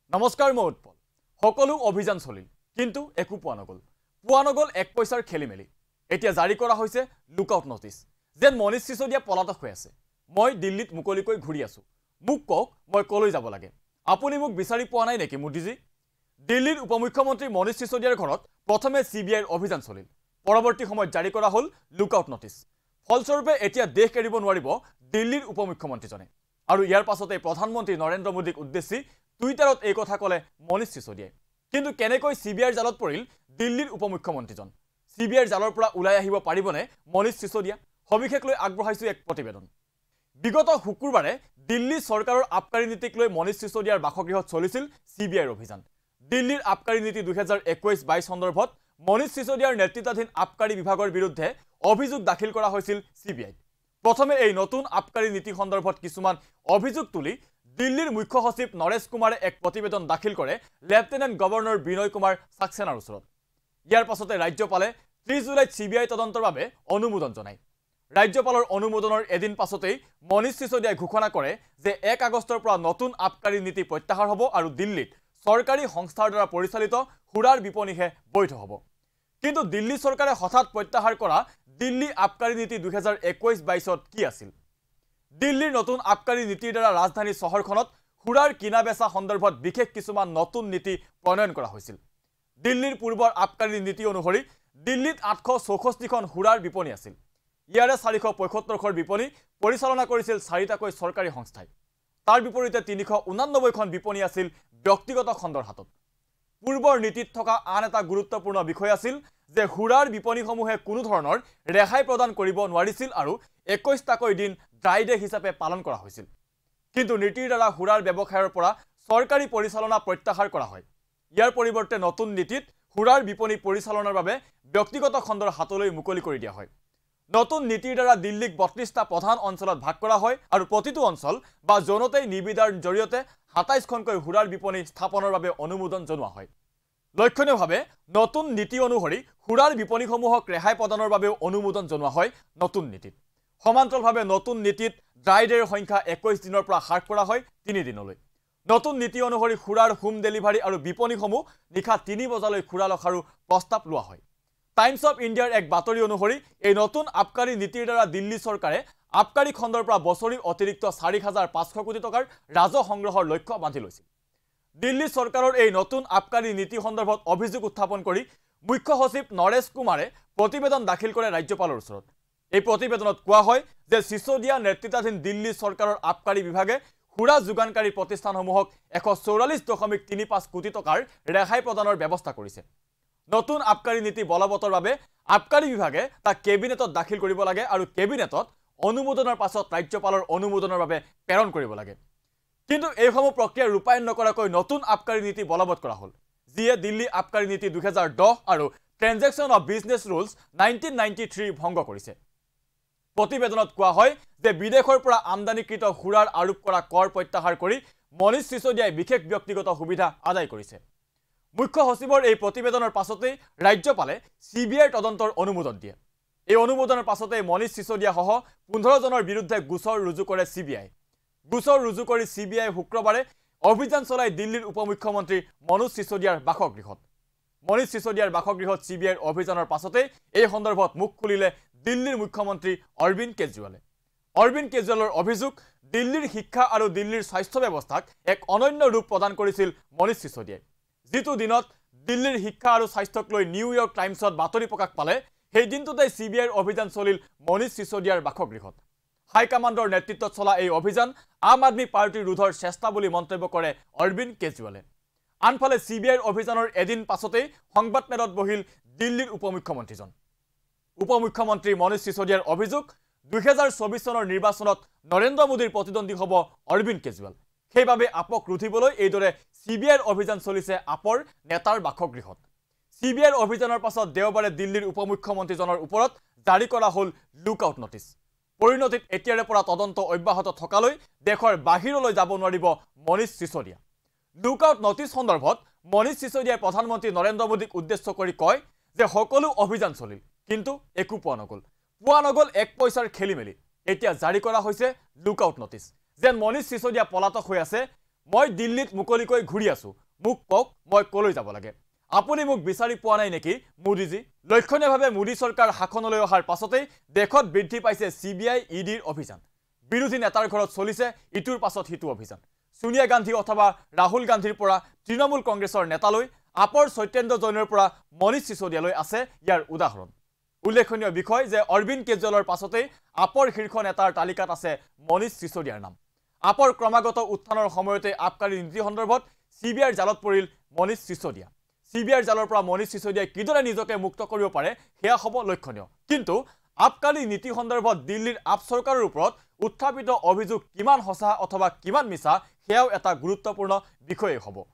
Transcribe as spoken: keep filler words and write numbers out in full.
নমস্কাৰ মই উৎপল সকলো অভিযান চলিল কিন্তু একো পোৱা নগল পোৱা নগল এক পইচাৰ খেলিমেলি এতিয়া জাৰি কৰা হৈছে লুকআউট নোটিছ যেন মনীষ সিসোদিয়া পলাতক হৈ আছে মই দিল্লীত মুকলিকৈ ঘূৰি আছো মোক কক মই কলৈ যাব লাগে আপুনি মোক বিচাৰি পোৱা নাই নেকি মুদিজি দিল্লীৰ উপমুখ্যমন্ত্ৰী মনীষ সিসোদিয়াৰ ঘৰত প্ৰথমে সিবিআইৰ অভিযান চলিল পৰৱৰ্তী সময়ত জাৰি কৰা হল লুকআউট নোটিছ ফলস্বৰূপে এতিয়া দেশ এৰিব নোৱাৰিব দিল্লীৰ উপমুখ্যমন্ত্ৰীজনে আৰু ইয়াৰ পাছতে প্ৰধানমন্ত্ৰী নৰেন্দ্ৰ মোদীক উদ্দেশ্যি টুইটাৰত এই কথা কলে মনীষ সিসোদিয়াই কিন্তু কেনেকৈ সিবিআইৰ জালত পৰিল দিল্লীৰ উপমুখ্যমন্ত্ৰীজন সিবিআইৰ জালৰ পৰা ওলাই আহিব পাৰিবনে মনীষ সিসোদিয়া সবিশেষ লৈ আগবঢ়াইছো এক প্ৰতিবেদন বিগত শুকুৰবাৰে দিল্লী চৰকাৰৰ আবকাৰী নীতিক লৈ মনীষ সিসোদিয়াৰ বাসগৃহত চলিছিল সিবিআইৰ অভিযান দিল্লীৰ আবকাৰী নীতি দুই হাজাৰ একৈশ বাইশ সন্দৰ্ভত মনীষ সিসোদিয়াৰ নেতৃত্বাধীন আবকাৰী বিভাগৰ বিৰুদ্ধে অভিযোগ দাখিল কৰা হৈছিল সিবিআই প্ৰথমে এই নতুন আবকাৰী নীতি সন্দৰ্ভত কিছুমান অভিযোগ তুলি দিল্লীৰ মুখ্য সচিব নৰেশ কুমাৰে এক প্ৰতিবেদন দাখিল কৰে লেফটেনেণ্ট গভৰ্ণৰ বিনয় কুমাৰ সাক্সেনাৰ ওচৰত ইয়াৰ পাছতে ৰাজ্যপালে ত্ৰিশ জুলাইত সিবিআই তদন্তৰ বাবে অনুমোদন জনায় ৰাজ্যপালৰ অনুমোদনৰ এদিন পাছতেই মনীষ সিসোদিয়াই ঘোষণা কৰে যে এক আগষ্টৰ পৰা নতুন আবকাৰী নীতি প্ৰত্যাহাৰ হ'ব আৰু দিল্লীত চৰকাৰী সংস্থাৰ দ্বাৰা পৰিচালিত সুৰাৰ বিপণীহে বৈধ হ'ব কিন্তু দিল্লী চৰকাৰে হঠাৎ প্ৰত্যাহাৰ কৰা দিল্লী আবকাৰী নীতি দুই হাজাৰ একৈশ বাইশত কি আছিল দিল্লীৰ নতুন আবকাৰী নীতিৰ দ্বাৰা ৰাজধানী চহৰখনত সুৰাৰ কিনা বেচা সন্দৰ্ভত বিশেষ কিছুমান নতুন নীতি প্ৰণয়ন কৰা হৈছিল দিল্লীৰ পূৰ্বৰ আবকাৰী নীতি অনুসৰি দিল্লীত আঠশ চৌষষ্ঠিখন সুৰাৰ বিপণী আছিল ইয়াৰে চাৰিশ পঁয়সত্তৰখন বিপণী পৰিচালনা কৰিছিল চাৰিটাকৈ চৰকাৰী সংস্থাই তাৰ বিপৰীতে তিনিশ ঊনানব্বৈখন বিপণী আছিল ব্যক্তিগত খণ্ডৰ হাতত পূৰ্বৰ নীতিত থকা আন এটা গুৰুত্বপূৰ্ণ বিষয় আছিল যে সুৰাৰ বিপণীসমূহে কোনো ধৰণৰ ৰেহাই প্ৰদান কৰিব নোৱাৰিছিল আৰু একৈশটাকৈ দিন ড্ৰাই ডে হিচাপে পালন কৰা হৈছিল কিন্তু নীতিৰ দ্বাৰা সুৰাৰ ব্যৱসায়ৰ পৰা চৰকাৰী পৰিচালনা প্ৰত্যাহাৰ কৰা হয় ইয়াৰ পৰিৱৰ্তে নতুন নীতিত সুৰাৰ বিপণী পৰিচালনাৰ বাবে ব্যক্তিগত খণ্ডৰ হাতলৈ মুকলি কৰি দিয়া হয় নতুন নীতিৰ দ্বাৰা দিল্লীক বত্ৰিশটা প্ৰধান অঞ্চলত ভাগ কৰা হয় আৰু প্ৰতিটো অঞ্চল বা জনতেই নিবিদাৰ জৰিয়তে সাতাইশখনকৈ সুৰাৰ বিপণী স্থাপনৰ বাবে অনুমোদন জনোৱা হয় লক্ষণীয়ভাৱে নতুন নীতি অনুসৰি সুৰাৰ বিপণীসমূহক ৰেহাই প্ৰদানৰ বাবেও অনুমোদন জনোৱা হয় নতুন নীতিত সমান্তৰালভাৱে নতুন নীতিত ড্ৰাই ডেৰ সংখ্যা একৈশ দিনৰ পৰা হ্ৰাস কৰা হয় তিনি দিনলৈ নতুন নীতি অনুসৰি সুৰাৰ হোম ডেলিভাৰী আৰু বিপণীসমূহ নিশা তিনি বজালৈ খুৰা ৰখাৰো প্ৰস্তাৱ লোৱা হয় টাইমছ অফ ইণ্ডিয়াৰ এক বাতৰি অনুসৰি এই নতুন আবকাৰী নীতিৰ দ্বাৰা দিল্লী চৰকাৰে আবকাৰী খণ্ডৰ পৰা বছৰি অতিৰিক্ত চাৰি হাজাৰ পাঁচশ কোটি টকাৰ ৰাজহ সংগ্ৰহৰ লক্ষ্য বান্ধি লৈছিল দিল্লী চৰকাৰৰ এই নতুন আবকাৰী নীতি সন্দৰ্ভত অভিযোগ উত্থাপন কৰি মুখ্য সচিব নৰেশ কুমাৰে প্ৰতিবেদন দাখিল কৰে ৰাজ্যপালৰ ওচৰত এই প্ৰতিবেদনত কোৱা হয় যে সিসোদিয়া নেতৃত্বাধীন দিল্লী চৰকাৰৰ আবকাৰী বিভাগে সুৰা যোগানকাৰী প্ৰতিষ্ঠানসমূহক এশ চৌৰাল্লিছ দশমিক তিনি পাঁচ কোটি টকাৰ ৰেহাই প্ৰদানৰ ব্যৱস্থা কৰিছে নতুন আবকাৰী নীতি বলবতৰ বাবে আবকাৰী বিভাগে তাক কেবিনেটত দাখিল কৰিব লাগে আৰু কেবিনেটত অনুমোদনৰ পাছত ৰাজ্যপালৰ অনুমোদনৰ বাবে প্ৰেৰণ কৰিব লাগে কিন্তু এইসমূহ প্ৰক্ৰিয়া ৰূপায়ণ নকৰাকৈ নতুন আবকাৰী নীতি বলবৎ কৰা হ'ল যিয়ে দিল্লী আবকাৰী নীতি দুই হাজাৰ দহ আৰু transaction of business rules nineteen ninety three ভংগ কৰিছে প্ৰতিবেদনত কোৱা হয় যে বিদেশৰ পৰা আমদানিকৃত সুৰাৰ আৰোপ কৰা কৰ প্ৰত্যাহাৰ কৰি মনীষ সিসোদিয়াই বিশেষ ব্যক্তিগত সুবিধা আদায় কৰিছে মুখ্য সচিবৰ এই প্ৰতিবেদনৰ পাছতেই ৰাজ্যপালে সিবিআইৰ তদন্তৰ অনুমোদন দিয়ে এই অনুমোদনৰ পাছতেই মনীষ সিসোদিয়া সহ পোন্ধৰ জনৰ বিৰুদ্ধে গোচৰ ৰুজু কৰে সিবিআই গোচৰ ৰুজু কৰি সিবিআই শুক্ৰবাৰে অভিযান চলাই দিল্লীৰ উপমুখ্যমন্ত্ৰী মনীষ সিসোদিয়াৰ বাসগৃহত মনীষ সিসোদিয়াৰ বাসগৃহত সিবিআইৰ অভিযানৰ পাছতে এই সন্দৰ্ভত মুখ খুলিলে দিল্লীৰ মুখ্যমন্ত্ৰী অৰবিন্দ কেজৰিৱালে অৰবিন্দ কেজৰিৱালৰ অভিযোগ দিল্লীৰ শিক্ষা আৰু দিল্লীৰ স্বাস্থ্য ব্যৱস্থাক এক অনন্য ৰূপ প্ৰদান কৰিছিল মনীষ সিসোদিয়াই যিটো দিনত দিল্লীৰ শিক্ষা আৰু স্বাস্থ্যক লৈ নিউয়ৰ্ক টাইমছত বাতৰি প্ৰকাশ পালে সেই দিনটোতে সিবিআইৰ অভিযান চলিল মনীষ সিসোদিয়াৰ বাসগৃহত হাইকমাণ্ডৰ নেতৃত্বত চলা এই অভিযান আম আদমি পাৰ্টিৰ ৰোধৰ চেষ্টা বুলি মন্তব্য কৰে অৰবিন্দ কেজৰিৱালে আনফালে সিবিআইৰ অভিযানৰ এদিন পাছতেই সংবাদমেলত বহিল দিল্লীৰ উপমুখ্যমন্ত্ৰীজন উপমুখ্যমন্ত্ৰী মনীষ সিসোদিয়াৰ অভিযোগ দুই হাজাৰ চৌবিশ চনৰ নিৰ্বাচনত নৰেন্দ্ৰ মোদীৰ প্ৰতিদ্বন্দ্বী হ'ব অৰবিন্দ কেজৰিৱাল সেইবাবে আপক ৰুধিবলৈ এইদৰে সিবিআইৰ অভিযান চলিছে আপৰ নেতাৰ বাসগৃহত সিবিআইৰ অভিযানৰ পাছত দেওবাৰে দিল্লীৰ উপমুখ্যমন্ত্ৰীজনৰ ওপৰত জাৰি কৰা হ'ল লুকআউট নোটিছ পৰিণতিত এতিয়াৰে পৰা তদন্ত অব্যাহত থকালৈ দেশৰ বাহিৰলৈ যাব নোৱাৰিব মনীষ সিসোদিয়া লুকআউট নোটিছ সন্দৰ্ভত মনীষ সিসোদিয়াই প্ৰধানমন্ত্ৰী নৰেন্দ্ৰ মোদীক উদ্দেশ্য কৰি কয় যে সকলো অভিযান চলিল কিন্তু একো পোৱা নগল পোৱা নগল এক পইচাৰ খেলিমেলি এতিয়া জাৰি কৰা হৈছে লুকআউট নোটিছ যেন মনীষ সিসোদিয়া পলাতক হৈ আছে মই দিল্লীত মুকলিকৈ ঘূৰি আছো মোক কওক মই কলৈ যাব লাগে আপুনি মোক বিচাৰি পোৱা নাই নেকি মোদীজী লক্ষণীয়ভাৱে মোদী চৰকাৰ শাসনলৈ অহাৰ পাছতেই দেশত বৃদ্ধি পাইছে চিবিআই ইডিৰ অভিযান বিৰোধী নেতাৰ ঘৰত চলিছে ইটোৰ পাছত হিটু অভিযান সোনিয়া গান্ধী অথবা ৰাহুল গান্ধীৰ পৰা তৃণমূল কংগ্ৰেছৰ নেতালৈ আপৰ সত্যেন্দ্ৰ জৈনৰ পৰা মনীষ সিসোদিয়ালৈ আছে ইয়াৰ উদাহৰণ উল্লেখনীয় বিষয় যে অৰবিন্দ কেজৰিৱালৰ পাছতেই আপৰ শীৰ্ষ নেতাৰ তালিকাত আছে মনীষ সিসোদিয়াৰ নাম আপৰ ক্ৰমাগত উত্থানৰ সময়তে আবকাৰী নীতি সন্দৰ্ভত চিবিআইৰ জালত পৰিল মনীষ সিসোদিয়া চিবিআইৰ জালৰ পৰা মনীষ সিসোদিয়াই কিদৰে নিজকে মুক্ত কৰিব পাৰে হেয়া হ'ব লক্ষণীয় কিন্তু আবকাৰী নীতি সন্দৰ্ভত দিল্লীৰ আপ চৰকাৰৰ ওপৰত উত্থাপিত অভিযোগ কিমান হসা অথবা কিমান মিছা হেয়াও এটা গুৰুত্বপূৰ্ণ বিষয় হ'ব